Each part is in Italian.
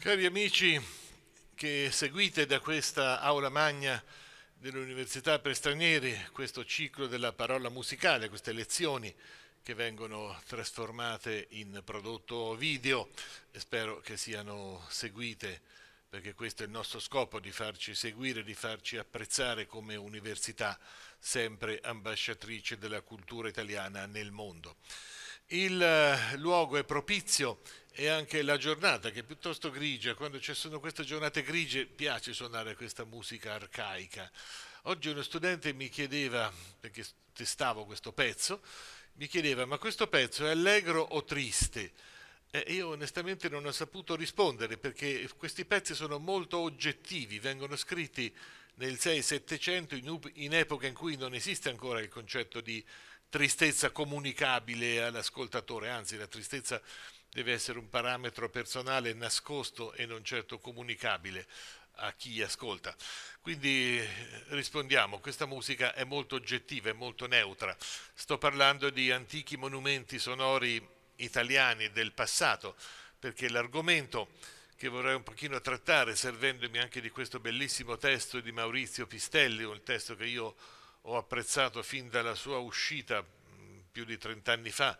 Cari amici che seguite da questa aula magna dell'Università per Stranieri questo ciclo della parola musicale, queste lezioni che vengono trasformate in prodotto video e spero che siano seguite perché questo è il nostro scopo, di farci seguire, di farci apprezzare come università sempre ambasciatrice della cultura italiana nel mondo. Il luogo è propizio e anche la giornata che è piuttosto grigia. Quando ci sono queste giornate grigie piace suonare questa musica arcaica. Oggi uno studente mi chiedeva, perché testavo questo pezzo, mi chiedeva ma questo pezzo è allegro o triste? E io onestamente non ho saputo rispondere perché questi pezzi sono molto oggettivi, vengono scritti nel 6-700 in epoca in cui non esiste ancora il concetto di tristezza comunicabile all'ascoltatore, anzi la tristezza deve essere un parametro personale nascosto e non certo comunicabile a chi ascolta. Quindi rispondiamo, questa musica è molto oggettiva, è molto neutra. Sto parlando di antichi monumenti sonori italiani del passato, perché l'argomento che vorrei un pochino trattare, servendomi anche di questo bellissimo testo di Maurizio Pistelli, un testo che io ho apprezzato fin dalla sua uscita più di 30 anni fa,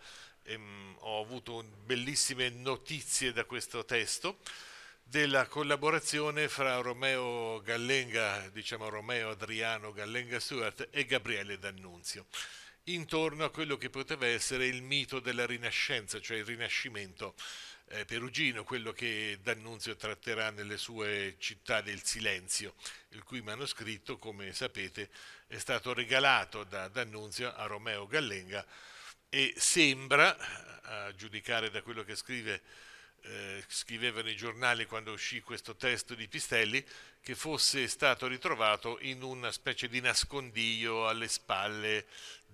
ho avuto bellissime notizie da questo testo, della collaborazione fra Romeo Gallenga, diciamo Romeo Adriano Gallenga Stuart e Gabriele D'Annunzio, intorno a quello che poteva essere il mito della Rinascenza, cioè il Rinascimento perugino, quello che D'Annunzio tratterà nelle sue Città del Silenzio, il cui manoscritto, come sapete, è stato regalato da D'Annunzio a Romeo Gallenga e sembra, a giudicare da quello che scrivevano i giornali quando uscì questo testo di Pistelli, che fosse stato ritrovato in una specie di nascondiglio alle spalle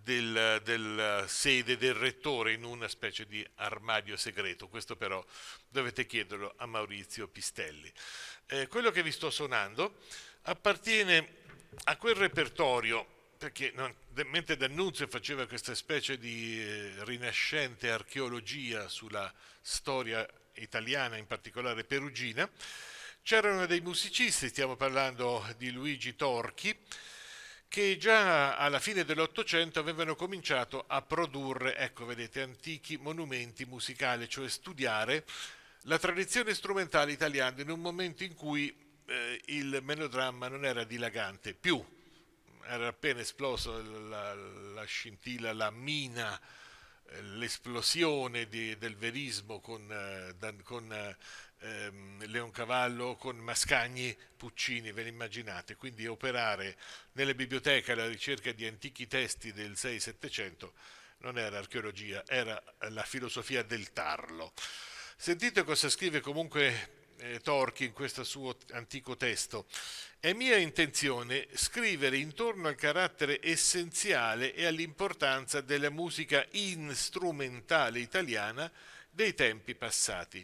del sede del rettore, in una specie di armadio segreto. Questo però dovete chiederlo a Maurizio Pistelli. Quello che vi sto suonando appartiene a quel repertorio, perché mentre D'Annunzio faceva questa specie di rinascente archeologia sulla storia italiana, in particolare perugina, c'erano dei musicisti, stiamo parlando di Luigi Torchi, che già alla fine dell'Ottocento avevano cominciato a produrre, ecco vedete, antichi monumenti musicali, cioè studiare la tradizione strumentale italiana in un momento in cui il melodramma non era dilagante più, era appena esploso la scintilla, la mina, l'esplosione del verismo con Leoncavallo, con Mascagni, Puccini, ve ne immaginate, quindi operare nelle biblioteche alla ricerca di antichi testi del 6-700 non era archeologia, era la filosofia del tarlo. Sentite cosa scrive comunque Torchi in questo suo antico testo. È mia intenzione scrivere intorno al carattere essenziale e all'importanza della musica strumentale italiana dei tempi passati,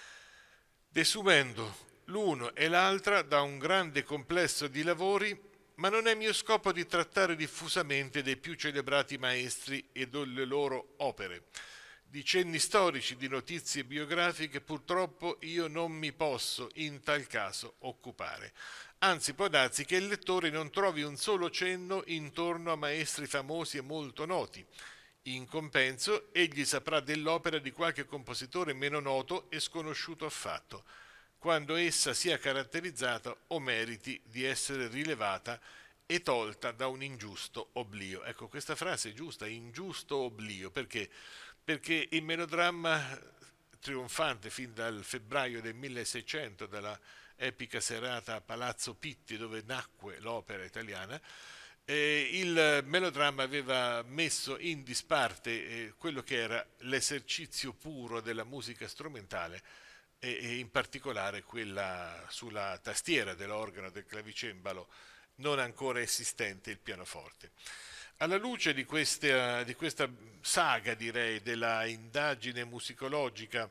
desumendo l'uno e l'altra da un grande complesso di lavori, ma non è mio scopo di trattare diffusamente dei più celebrati maestri e delle loro opere. Di cenni storici, di notizie biografiche, purtroppo io non mi posso in tal caso occupare. Anzi, può darsi che il lettore non trovi un solo cenno intorno a maestri famosi e molto noti. In compenso, egli saprà dell'opera di qualche compositore meno noto e sconosciuto affatto, quando essa sia caratterizzata o meriti di essere rilevata e tolta da un ingiusto oblio. Ecco, questa frase è giusta, ingiusto oblio, perché? Perché il melodramma trionfante fin dal febbraio del 1600, dalla epica serata a Palazzo Pitti dove nacque l'opera italiana, il melodramma aveva messo in disparte quello che era l'esercizio puro della musica strumentale e in particolare quella sulla tastiera dell'organo, del clavicembalo, non ancora esistente il pianoforte. Alla luce di questa saga, direi, della indagine musicologica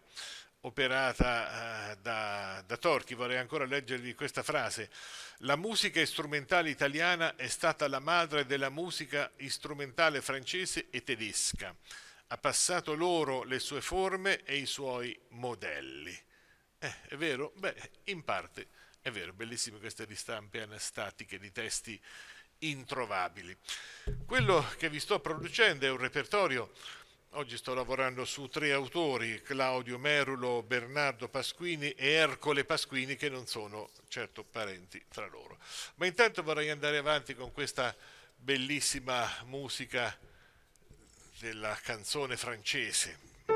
operata da Torchi, vorrei ancora leggervi questa frase. La musica strumentale italiana è stata la madre della musica strumentale francese e tedesca. Ha passato loro le sue forme e i suoi modelli. È vero? Beh, in parte è vero, bellissime queste ristampe anastatiche di testi introvabili. Quello che vi sto producendo è un repertorio. Oggi sto lavorando su 3 autori, Claudio Merulo, Bernardo Pasquini e Ercole Pasquini, che non sono certo parenti fra loro. Ma intanto vorrei andare avanti con questa bellissima musica della canzone francese.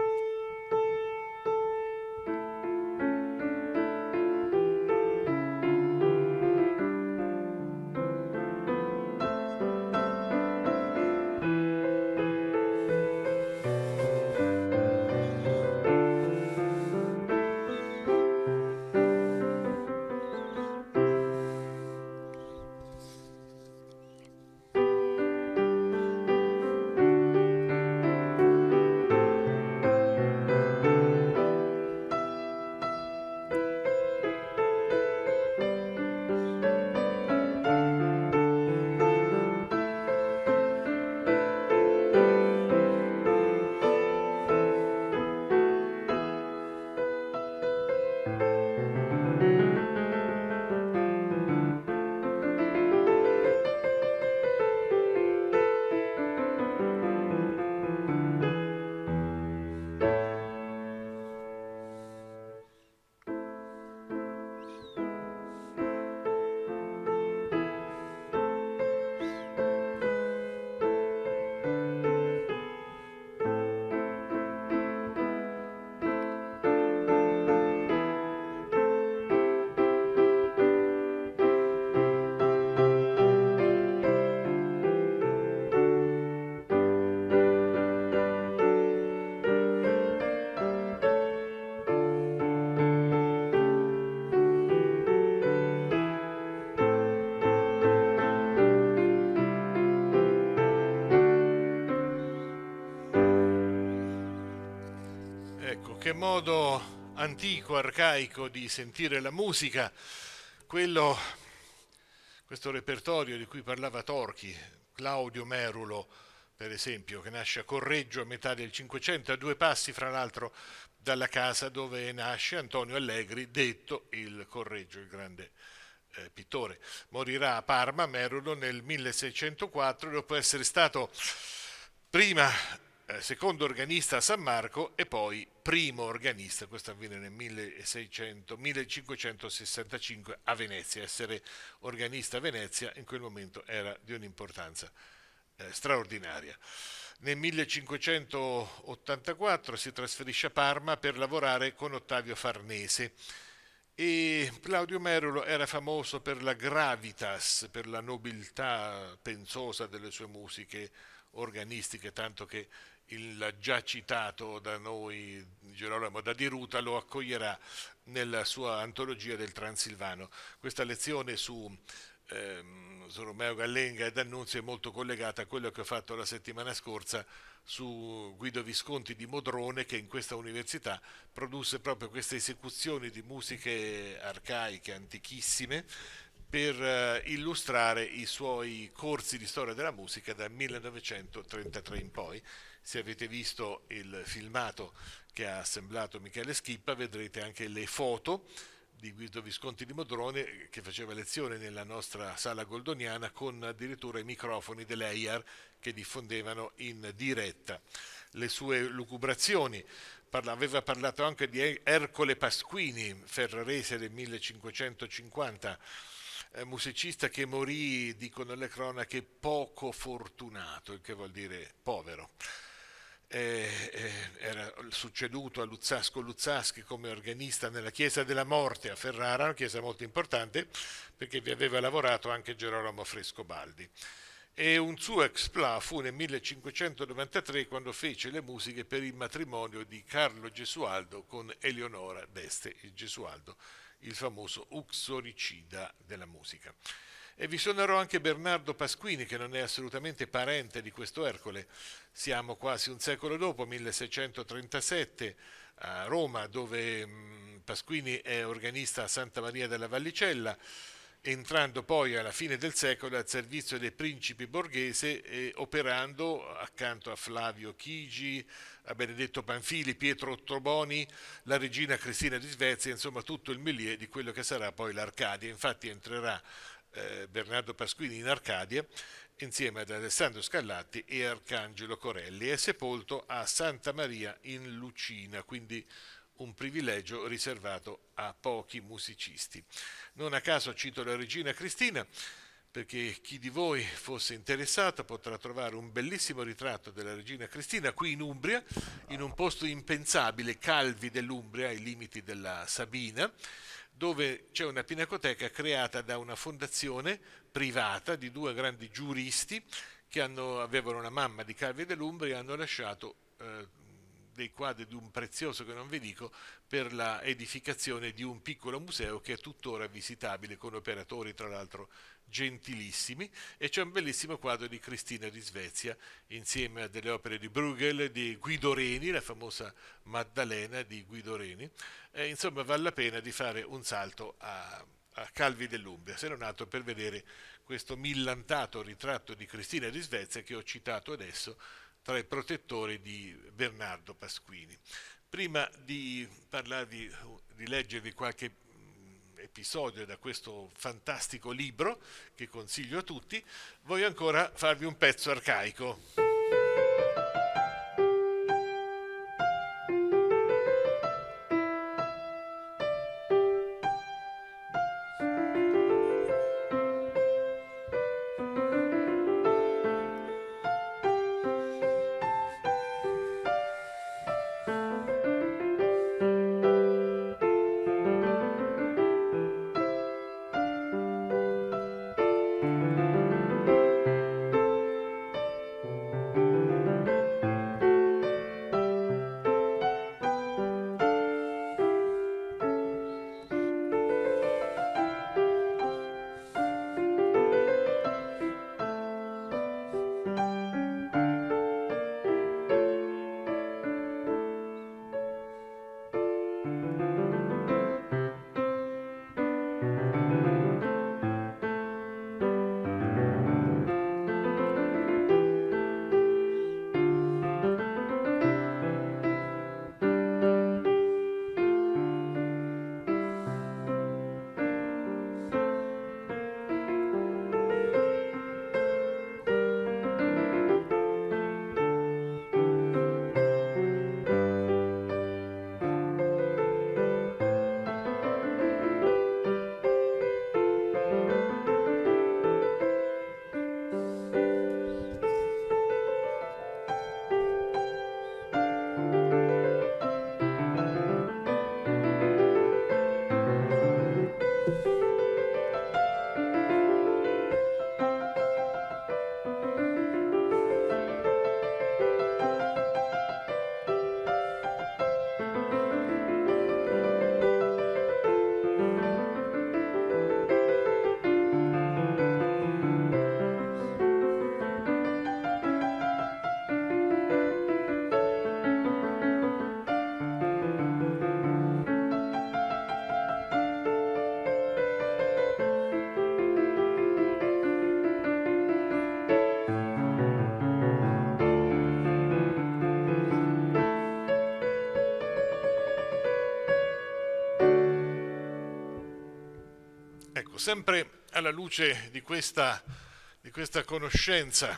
Ecco, che modo antico, arcaico di sentire la musica, quello, questo repertorio di cui parlava Torchi, Claudio Merulo, per esempio, che nasce a Correggio a metà del Cinquecento, a 2 passi, fra l'altro, dalla casa dove nasce Antonio Allegri, detto il Correggio, il grande pittore. Morirà a Parma, Merulo, nel 1604, dopo essere stato prima secondo organista a San Marco e poi primo organista, questo avviene nel 1565 a Venezia. Essere organista a Venezia in quel momento era di un'importanza straordinaria. Nel 1584 si trasferisce a Parma per lavorare con Ottavio Farnese e Claudio Merulo era famoso per la gravitas, per la nobiltà pensosa delle sue musiche organistiche, tanto che il già citato da noi Gerolamo da Di Ruta lo accoglierà nella sua antologia del Transilvano. Questa lezione su Romeo Gallenga e D'Annunzio è molto collegata a quello che ho fatto la settimana scorsa su Guido Visconti di Modrone, che in questa università produsse proprio queste esecuzioni di musiche arcaiche, antichissime, per illustrare i suoi corsi di storia della musica dal 1933 in poi. Se avete visto il filmato che ha assemblato Michele Schippa, vedrete anche le foto di Guido Visconti di Modrone, che faceva lezione nella nostra sala goldoniana con addirittura i microfoni dell'EIAR che diffondevano in diretta le sue lucubrazioni. Aveva parlato anche di Ercole Pasquini, ferrarese del 1550, musicista che morì, dicono le cronache, poco fortunato, il che vuol dire povero. Era succeduto a Luzzasco Luzzaschi come organista nella Chiesa della Morte a Ferrara, una chiesa molto importante perché vi aveva lavorato anche Gerolamo Frescobaldi. E un suo exploit fu nel 1593 quando fece le musiche per il matrimonio di Carlo Gesualdo con Eleonora d'Este, il Gesualdo, il famoso uxoricida della musica. E vi suonerò anche Bernardo Pasquini, che non è assolutamente parente di questo Ercole. Siamo quasi un secolo dopo, 1637, a Roma, dove Pasquini è organista a Santa Maria della Vallicella. entrando poi alla fine del secolo al servizio dei principi borghesi e operando accanto a Flavio Chigi, a Benedetto Panfili, Pietro Ottoboni, la regina Cristina di Svezia, insomma tutto il milieu di quello che sarà poi l'Arcadia. Infatti entrerà Bernardo Pasquini in Arcadia insieme ad Alessandro Scarlatti e Arcangelo Corelli. È sepolto a Santa Maria in Lucina, quindi un privilegio riservato a pochi musicisti. Non a caso cito la regina Cristina, perché chi di voi fosse interessato potrà trovare un bellissimo ritratto della regina Cristina qui in Umbria, in un posto impensabile, Calvi dell'Umbria, ai limiti della Sabina, dove c'è una pinacoteca creata da una fondazione privata di due grandi giuristi che avevano una mamma di Calvi dell'Umbria e hanno lasciato dei quadri di un prezioso che non vi dico per la edificazione di un piccolo museo che è tuttora visitabile con operatori tra l'altro gentilissimi, e c'è un bellissimo quadro di Cristina di Svezia insieme a delle opere di Bruegel, di Guido Reni, la famosa Maddalena di Guido Reni. Insomma vale la pena di fare un salto a Calvi dell'Umbria, se non altro per vedere questo millantato ritratto di Cristina di Svezia che ho citato adesso tra i protettori di Bernardo Pasquini. Prima di parlarvi, di leggervi qualche episodio da questo fantastico libro che consiglio a tutti, voglio ancora farvi un pezzo arcaico. Ecco, sempre alla luce di questa conoscenza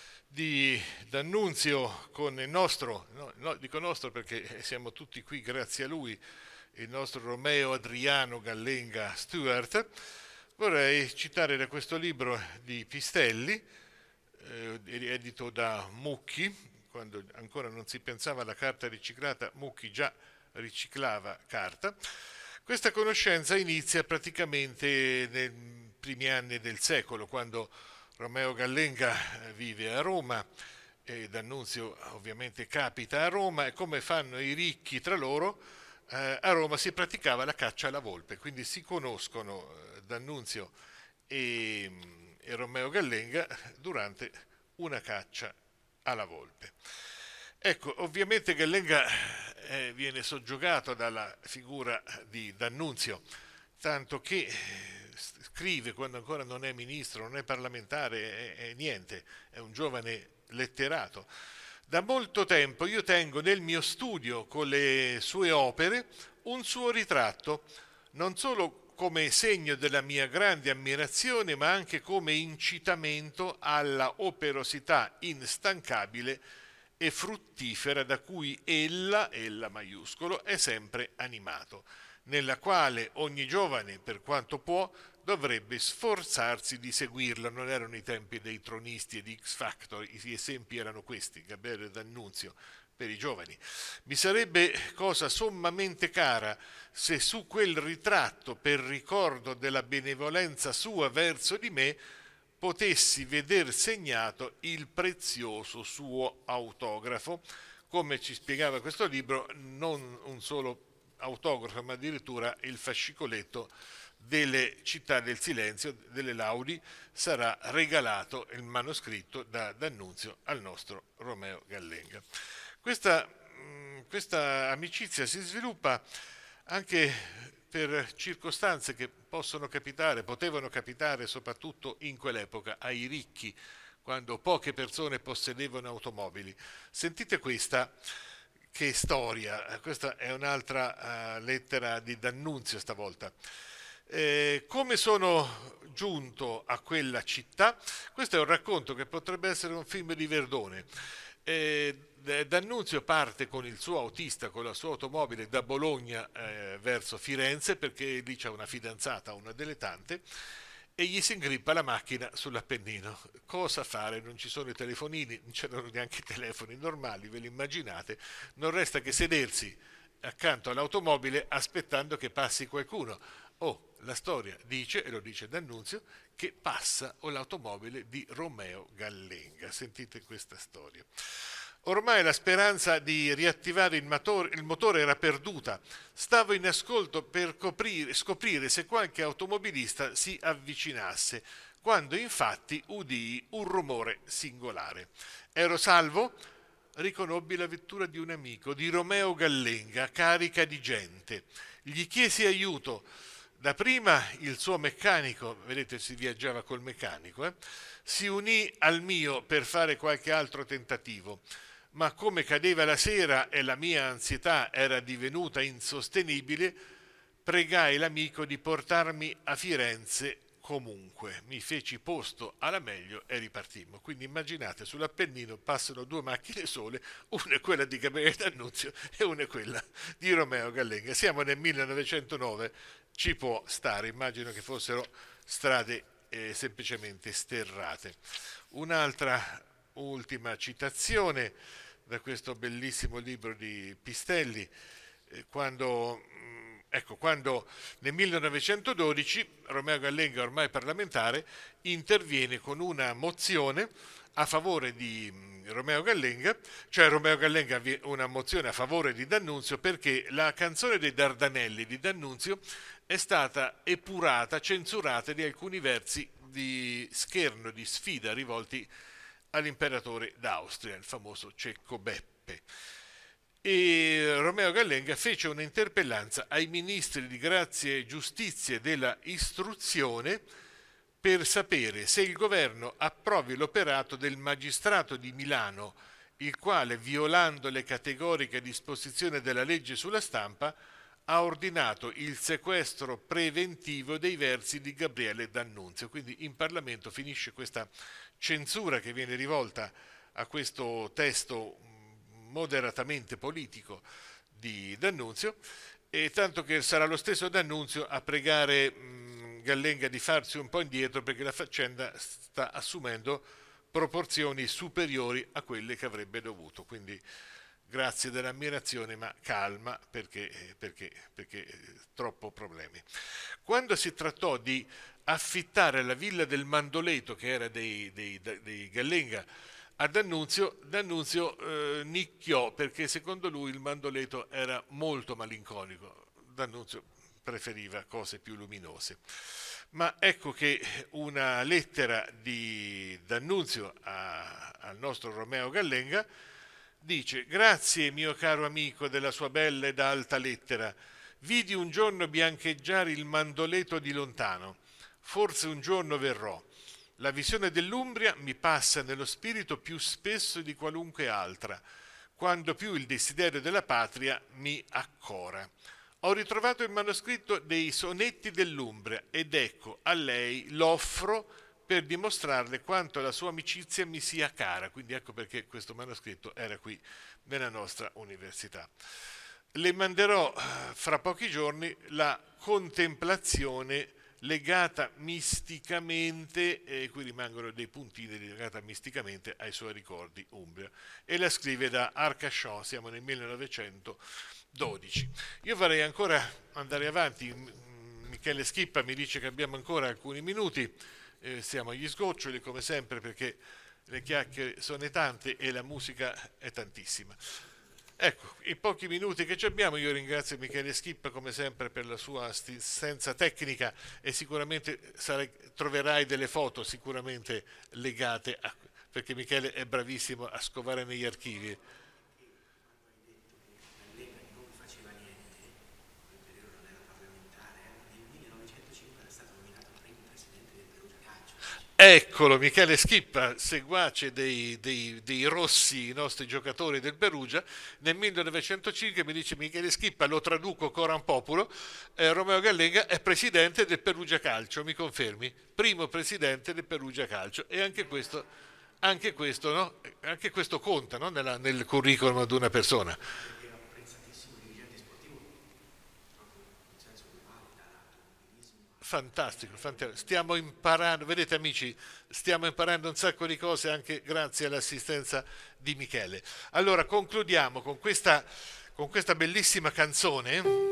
di D'Annunzio con il nostro, dico nostro perché siamo tutti qui grazie a lui, il nostro Romeo Adriano Gallenga Stuart, vorrei citare da questo libro di Pistelli, edito da Mucchi, quando ancora non si pensava alla carta riciclata, Mucchi già riciclava carta. Questa conoscenza inizia praticamente nei primi anni del secolo, quando Romeo Gallenga vive a Roma e D'Annunzio ovviamente capita a Roma, e come fanno i ricchi tra loro, a Roma si praticava la caccia alla volpe, quindi si conoscono D'Annunzio e Romeo Gallenga durante una caccia alla volpe. Ecco, ovviamente Gallenga viene soggiogato dalla figura di D'Annunzio, tanto che scrive quando ancora non è ministro, non è parlamentare, è niente, è un giovane letterato. Da molto tempo io tengo nel mio studio con le sue opere un suo ritratto, non solo come segno della mia grande ammirazione, ma anche come incitamento alla operosità instancabile e fruttifera da cui ella maiuscolo, è sempre animato, nella quale ogni giovane, per quanto può, dovrebbe sforzarsi di seguirla. Non erano i tempi dei tronisti e di X Factor, gli esempi erano questi, Gabriele D'Annunzio, per i giovani. Mi sarebbe cosa sommamente cara se su quel ritratto, per ricordo della benevolenza sua verso di me, potessi veder segnato il prezioso suo autografo. Come ci spiegava questo libro, non un solo autografo, ma addirittura il fascicoletto delle Città del Silenzio, delle Laudi, sarà regalato il manoscritto da D'Annunzio al nostro Romeo Gallenga. Questa amicizia si sviluppa anche per circostanze che potevano capitare soprattutto in quell'epoca ai ricchi, quando poche persone possedevano automobili. Sentite questa, che storia, questa è un'altra lettera di D'Annunzio stavolta. Come sono giunto a quella città? Questo è un racconto che potrebbe essere un film di Verdone. D'Annunzio parte con il suo autista, con la sua automobile da Bologna verso Firenze, perché lì c'è una fidanzata, una delle tante, e gli si ingrippa la macchina sull'Appennino. Cosa fare? Non ci sono i telefonini, non c'erano neanche i telefoni normali, ve li immaginate? Non resta che sedersi accanto all'automobile aspettando che passi qualcuno. Oh, la storia dice, e lo dice D'Annunzio, che passa l'automobile di Romeo Gallenga. Sentite questa storia. Ormai la speranza di riattivare il motore era perduta. Stavo in ascolto per scoprire se qualche automobilista si avvicinasse, quando infatti udii un rumore singolare. Ero salvo? Riconobbi la vettura di un amico, di Romeo Gallenga, carica di gente. Gli chiesi aiuto. Dapprima il suo meccanico, vedete si viaggiava col meccanico, si unì al mio per fare qualche altro tentativo, ma come cadeva la sera e la mia ansietà era divenuta insostenibile, pregai l'amico di portarmi a Firenze comunque. Mi feci posto alla meglio e ripartimmo. Quindi immaginate, sull'Appennino passano due macchine sole, una è quella di Gabriele D'Annunzio e una è quella di Romeo Gallenga. Siamo nel 1909, ci può stare, immagino che fossero strade semplicemente sterrate. Un'altra ultima citazione da questo bellissimo libro di Pistelli, quando nel 1912 Romeo Gallenga, ormai parlamentare, interviene con una mozione a favore di Romeo Gallenga, cioè Romeo Gallenga una mozione a favore di D'Annunzio, perché la canzone dei Dardanelli di D'Annunzio è stata epurata, censurata di alcuni versi di scherno, di sfida rivolti all'imperatore d'Austria, il famoso Cecco Beppe. E Romeo Gallenga fece un'interpellanza ai ministri di Grazia e Giustizia e della Istruzione per sapere se il governo approvi l'operato del magistrato di Milano, il quale, violando le categoriche disposizioni della legge sulla stampa, ha ordinato il sequestro preventivo dei versi di Gabriele D'Annunzio. Quindi in Parlamento finisce questa censura che viene rivolta a questo testo moderatamente politico di D'Annunzio, e tanto che sarà lo stesso D'Annunzio a pregare Gallenga di farsi un po' indietro, perché la faccenda sta assumendo proporzioni superiori a quelle che avrebbe dovuto. Quindi grazie dell'ammirazione, ma calma, perché troppo problemi. Quando si trattò di affittare la villa del Mandoleto, che era dei Gallenga, a D'Annunzio, nicchiò, perché secondo lui il Mandoleto era molto malinconico. D'Annunzio preferiva cose più luminose. Ma ecco che una lettera di D'Annunzio al nostro Romeo Gallenga dice: grazie mio caro amico della sua bella ed alta lettera, vidi un giorno biancheggiare il Mandoleto di lontano. forse un giorno verrò. La visione dell'Umbria mi passa nello spirito più spesso di qualunque altra, quando più il desiderio della patria mi accora. Ho ritrovato il manoscritto dei sonetti dell'Umbria ed ecco, a lei l'offro per dimostrarle quanto la sua amicizia mi sia cara. Quindi ecco perché questo manoscritto era qui nella nostra università. Le manderò fra pochi giorni la contemplazione legata misticamente, e qui rimangono dei puntini legata misticamente ai suoi ricordi Umbria, e la scrive da Arcachon, siamo nel 1912. Io vorrei ancora andare avanti, Michele Schippa mi dice che abbiamo ancora alcuni minuti, siamo agli sgoccioli come sempre perché le chiacchiere sono tante e la musica è tantissima. Ecco, i pochi minuti che ci abbiamo, io ringrazio Michele Schippa come sempre per la sua assistenza tecnica e sicuramente troverai delle foto sicuramente legate a, perché Michele è bravissimo a scovare negli archivi. Eccolo, Michele Schippa, seguace dei rossi, i nostri giocatori del Perugia. Nel 1905 mi dice Michele Schippa, lo traduco coram populo, Romeo Gallenga è presidente del Perugia Calcio, mi confermi? Primo presidente del Perugia Calcio e anche questo, no? Anche questo conta, no? Nel curriculum di una persona. Fantastico, fantastico, stiamo imparando, vedete amici, stiamo imparando un sacco di cose anche grazie all'assistenza di Michele. Allora concludiamo con questa bellissima canzone.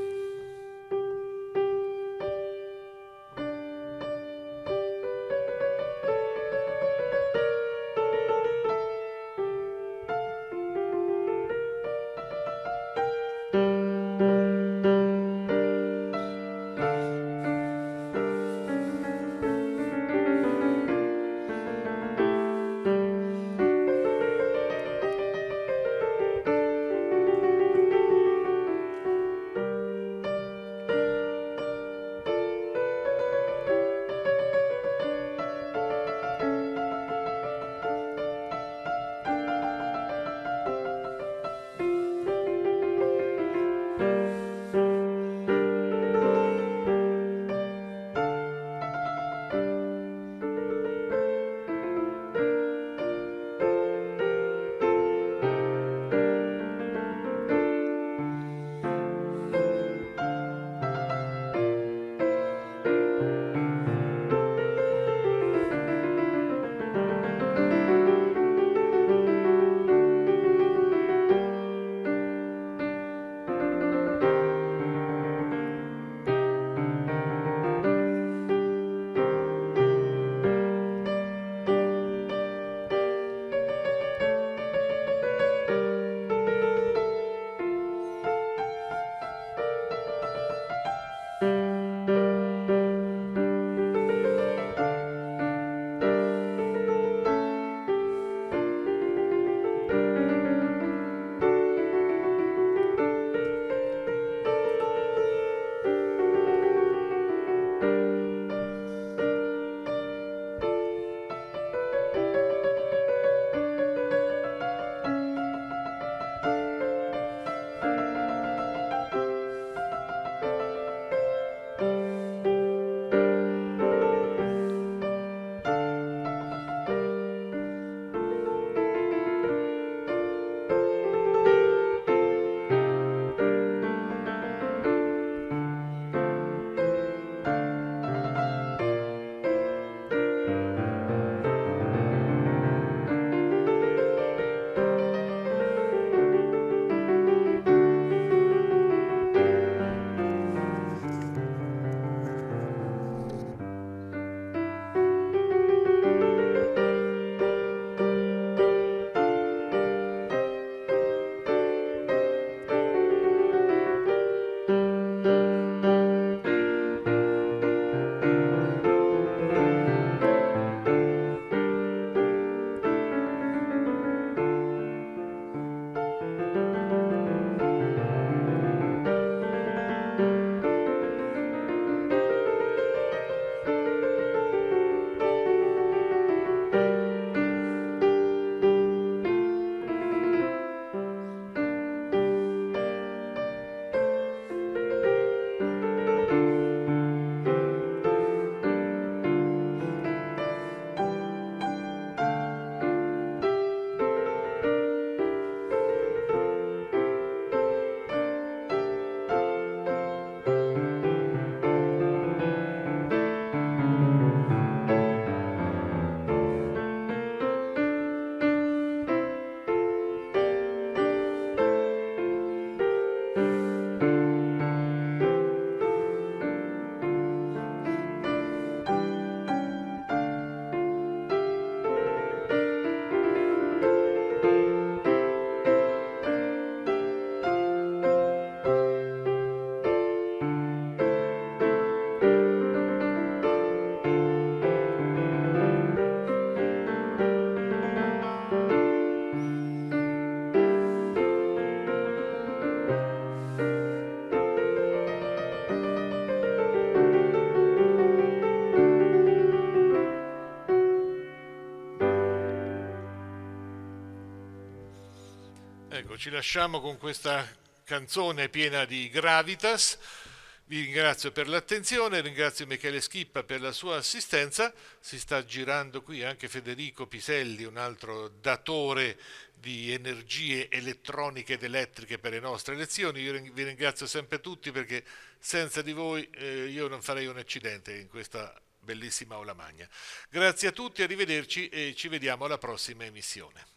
Ecco, ci lasciamo con questa canzone piena di gravitas. Vi ringrazio per l'attenzione, ringrazio Michele Schippa per la sua assistenza. Si sta girando qui anche Federico Piselli, un altro datore di energie elettroniche ed elettriche per le nostre lezioni. Io vi ringrazio sempre tutti perché senza di voi io non farei un accidente in questa bellissima aula magna. Grazie a tutti, arrivederci e ci vediamo alla prossima emissione.